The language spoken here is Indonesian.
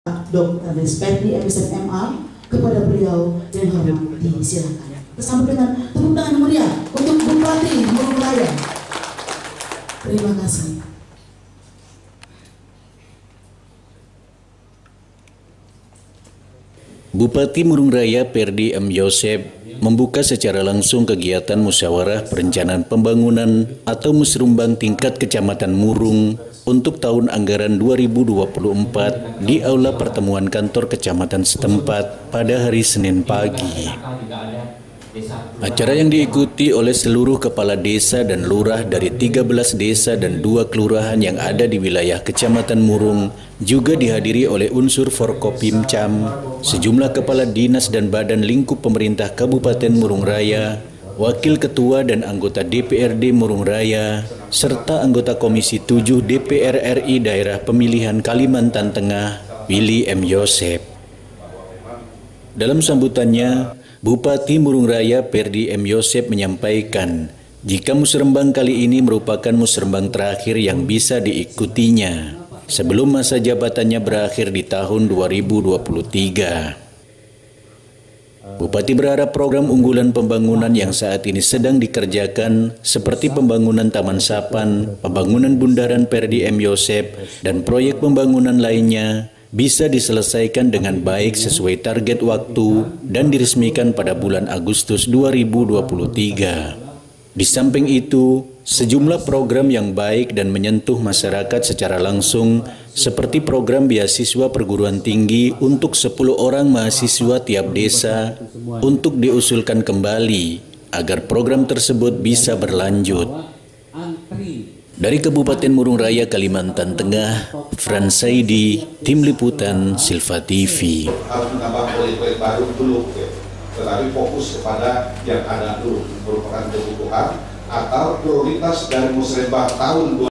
Dr. Desperdi MSMA kepada beliau dan hormat disilakan. Bersama dengan tepuk tangan meriah untuk Bupati Murung Raya. Terima kasih. Bupati Murung Raya Perdi M. Yosep membuka secara langsung kegiatan musyawarah perencanaan pembangunan atau musrumbang tingkat Kecamatan Murung untuk tahun anggaran 2024 di Aula Pertemuan Kantor Kecamatan setempat pada hari Senin pagi. Acara yang diikuti oleh seluruh kepala desa dan lurah dari 13 desa dan 2 kelurahan yang ada di wilayah Kecamatan Murung juga dihadiri oleh unsur Forkopimcam, sejumlah kepala dinas dan badan lingkup pemerintah Kabupaten Murung Raya, wakil ketua dan anggota DPRD Murung Raya, serta anggota Komisi 7 DPR RI Daerah Pemilihan Kalimantan Tengah, Willy M. Yosep. Dalam sambutannya, Bupati Murung Raya Perdi M. Yosep menyampaikan jika musrembang kali ini merupakan musrembang terakhir yang bisa diikutinya sebelum masa jabatannya berakhir di tahun 2023. Bupati berharap program unggulan pembangunan yang saat ini sedang dikerjakan seperti pembangunan Taman Sapan, pembangunan Bundaran Perdi M. Yosep, dan proyek pembangunan lainnya bisa diselesaikan dengan baik sesuai target waktu dan diresmikan pada bulan Agustus 2023. Di samping itu, sejumlah program yang baik dan menyentuh masyarakat secara langsung seperti program beasiswa perguruan tinggi untuk 10 orang mahasiswa tiap desa untuk diusulkan kembali agar program tersebut bisa berlanjut. Dari Kabupaten Murung Raya, Kalimantan Tengah, Frans Saidi, Tim Liputan Silva TV. Harus menambah proyek-proyek baru dulu, tetapi fokus kepada yang ada dulu merupakan kebutuhan atau prioritas dari musrembang tahun